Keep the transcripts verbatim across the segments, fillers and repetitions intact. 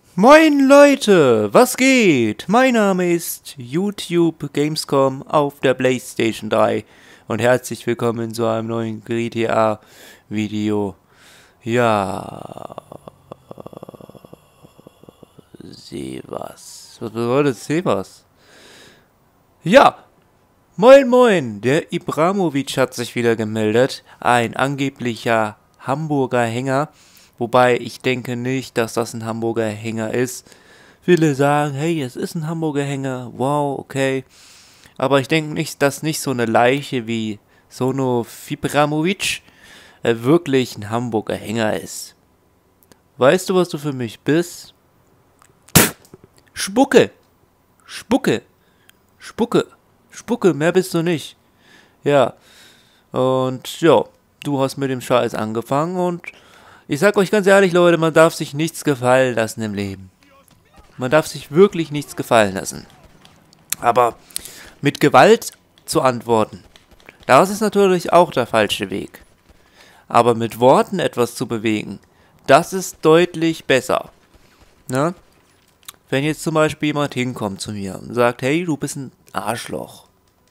Moin Leute, was geht? Mein Name ist YouTube Gamescom auf der PlayStation drei und herzlich willkommen zu einem neuen G T A Video. Ja, seh was. Was bedeutet seh was? Ja, moin moin, der Ibrahimovic hat sich wieder gemeldet, ein angeblicher Hamburger Hänger. Wobei ich denke nicht, dass das ein Hamburger Hänger ist. Viele sagen, hey, es ist ein Hamburger Hänger, wow, okay. Aber ich denke nicht, dass nicht so eine Leiche wie Sono Ibrahimovic äh, wirklich ein Hamburger Hänger ist. Weißt du, was du für mich bist? Spucke! Spucke! Spucke! Spucke, mehr bist du nicht. Ja. Und ja, du hast mit dem Scheiß angefangen und ich sag euch ganz ehrlich, Leute, man darf sich nichts gefallen lassen im Leben. Man darf sich wirklich nichts gefallen lassen. Aber mit Gewalt zu antworten, das ist natürlich auch der falsche Weg. Aber mit Worten etwas zu bewegen, das ist deutlich besser. Ne? Wenn jetzt zum Beispiel jemand hinkommt zu mir und sagt, hey, du bist ein Arschloch.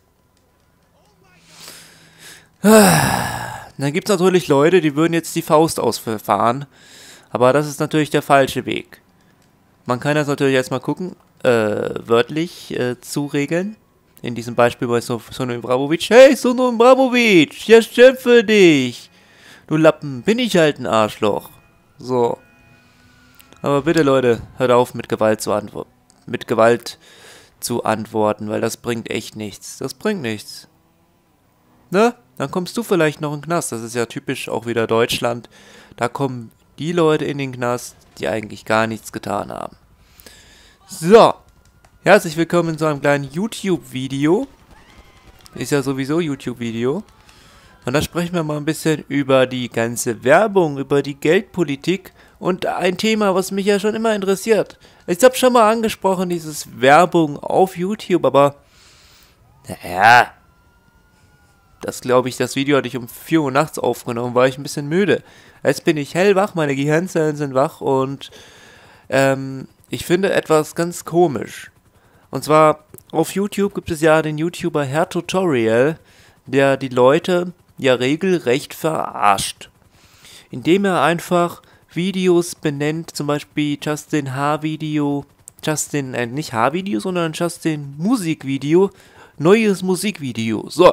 Dann gibt es natürlich Leute, die würden jetzt die Faust ausfahren, aber das ist natürlich der falsche Weg. Man kann das natürlich erstmal gucken, äh, wörtlich äh, zuregeln. In diesem Beispiel bei Sono Ibrahimovic. Hey, Sono Ibrahimovic, ja, schimpfe dich. Du Lappen, bin ich halt ein Arschloch. So. Aber bitte, Leute, hört auf mit Gewalt zu antworten. Mit Gewalt zu antworten, weil das bringt echt nichts. Das bringt nichts. Ne? Dann kommst du vielleicht noch in den Knast. Das ist ja typisch auch wieder Deutschland. Da kommen die Leute in den Knast, die eigentlich gar nichts getan haben. So. Herzlich willkommen zu einem kleinen YouTube-Video. Ist ja sowieso YouTube-Video. Und da sprechen wir mal ein bisschen über die ganze Werbung, über die Geldpolitik und ein Thema, was mich ja schon immer interessiert. Ich habe schon mal angesprochen, dieses Werbung auf YouTube, aber naja, das glaube ich, das Video hatte ich um vier Uhr nachts aufgenommen, war ich ein bisschen müde. Jetzt bin ich hellwach, meine Gehirnzellen sind wach und ähm, ich finde etwas ganz komisch. Und zwar, auf YouTube gibt es ja den YouTuber Herr Tutorial, der die Leute ja regelrecht verarscht. Indem er einfach Videos benennt, zum Beispiel Justin H-Video, Justin, äh, nicht H-Video, sondern Justin Musikvideo, neues Musikvideo. So.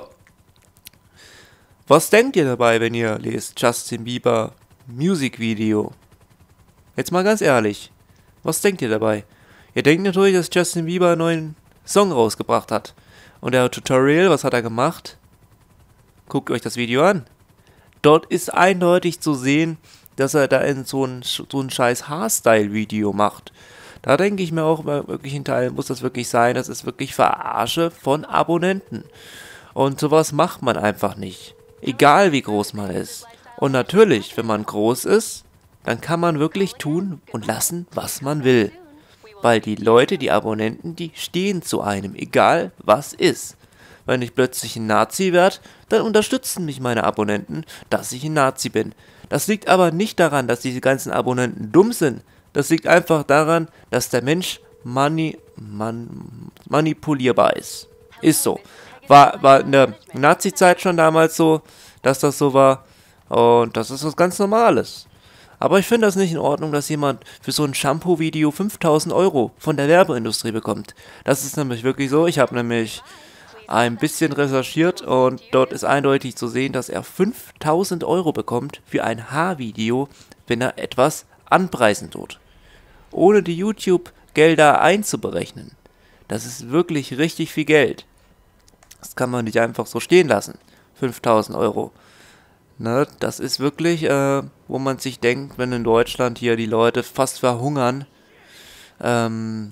Was denkt ihr dabei, wenn ihr lest Justin Bieber Musikvideo? Jetzt mal ganz ehrlich, was denkt ihr dabei? Ihr denkt natürlich, dass Justin Bieber einen neuen Song rausgebracht hat. Und der Tutorial, was hat er gemacht? Guckt euch das Video an. Dort ist eindeutig zu sehen, dass er da in so ein, so ein scheiß Haarstyle-Video macht. Da denke ich mir auch, wirklich in Teilen muss das wirklich sein, das ist wirklich Verarsche von Abonnenten. Und sowas macht man einfach nicht. Egal wie groß man ist. Und natürlich, wenn man groß ist, dann kann man wirklich tun und lassen, was man will. Weil die Leute, die Abonnenten, die stehen zu einem, egal was ist. Wenn ich plötzlich ein Nazi werde, dann unterstützen mich meine Abonnenten, dass ich ein Nazi bin. Das liegt aber nicht daran, dass diese ganzen Abonnenten dumm sind. Das liegt einfach daran, dass der Mensch mani man manipulierbar ist. Ist so. War, war in der Nazi-Zeit schon damals so, dass das so war. Und das ist was ganz Normales. Aber ich finde das nicht in Ordnung, dass jemand für so ein Shampoo-Video fünftausend Euro von der Werbeindustrie bekommt. Das ist nämlich wirklich so. Ich habe nämlich ein bisschen recherchiert und dort ist eindeutig zu sehen, dass er fünftausend Euro bekommt für ein Haarvideo, wenn er etwas anpreisen tut. Ohne die YouTube-Gelder einzuberechnen. Das ist wirklich richtig viel Geld. Das kann man nicht einfach so stehen lassen. fünftausend Euro. Ne, das ist wirklich, äh, wo man sich denkt, wenn in Deutschland hier die Leute fast verhungern, ähm,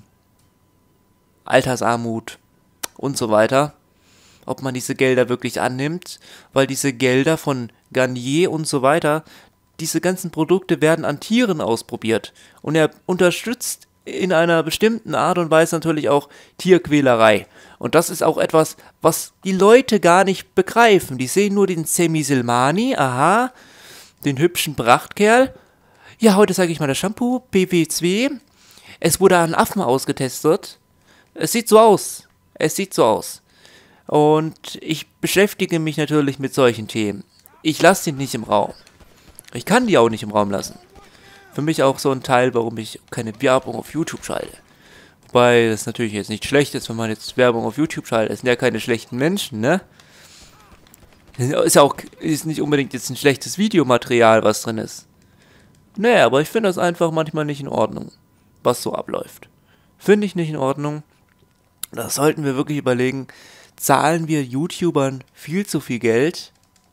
Altersarmut und so weiter, ob man diese Gelder wirklich annimmt, weil diese Gelder von Garnier und so weiter, diese ganzen Produkte werden an Tieren ausprobiert und er unterstützt in einer bestimmten Art und Weise natürlich auch Tierquälerei. Und das ist auch etwas, was die Leute gar nicht begreifen. Die sehen nur den Semi Silmani, aha, den hübschen Prachtkerl. Ja, heute zeige ich mal das Shampoo, B W zwei. Es wurde an Affen ausgetestet. Es sieht so aus. Es sieht so aus. Und ich beschäftige mich natürlich mit solchen Themen. Ich lasse die nicht im Raum. Ich kann die auch nicht im Raum lassen. Für mich auch so ein Teil, warum ich keine Werbung auf YouTube schalte. Wobei das natürlich jetzt nicht schlecht ist, wenn man jetzt Werbung auf YouTube schaltet. Es sind ja keine schlechten Menschen, ne? Ist ja auch ist nicht unbedingt jetzt ein schlechtes Videomaterial, was drin ist. Nee, aber ich finde das einfach manchmal nicht in Ordnung, was so abläuft. Finde ich nicht in Ordnung. Da sollten wir wirklich überlegen, zahlen wir YouTubern viel zu viel Geld?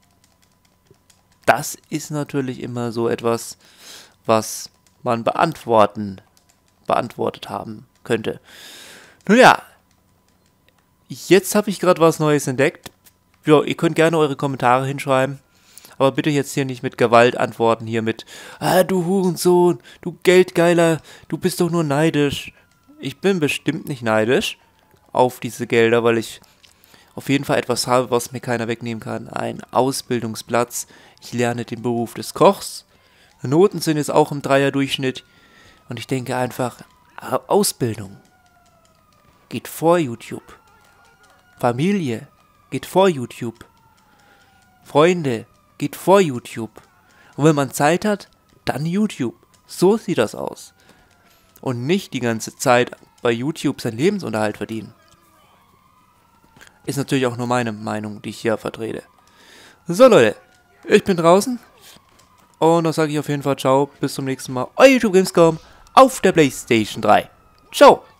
Das ist natürlich immer so etwas, was man beantworten, beantwortet haben könnte. Nun ja, jetzt habe ich gerade was Neues entdeckt. Ja, ihr könnt gerne eure Kommentare hinschreiben, aber bitte jetzt hier nicht mit Gewalt antworten, hier mit, ah, du Hurensohn, du Geldgeiler, du bist doch nur neidisch. Ich bin bestimmt nicht neidisch auf diese Gelder, weil ich auf jeden Fall etwas habe, was mir keiner wegnehmen kann. Ein Ausbildungsplatz. Ich lerne den Beruf des Kochs. Noten sind jetzt auch im Dreier-Durchschnitt. Und ich denke einfach, Ausbildung geht vor YouTube. Familie geht vor YouTube. Freunde geht vor YouTube. Und wenn man Zeit hat, dann YouTube. So sieht das aus. Und nicht die ganze Zeit bei YouTube seinen Lebensunterhalt verdienen. Ist natürlich auch nur meine Meinung, die ich hier vertrete. So Leute, ich bin draußen. Und dann sage ich auf jeden Fall ciao, bis zum nächsten Mal. Euer YouTube Gamescom auf der PlayStation drei. Ciao.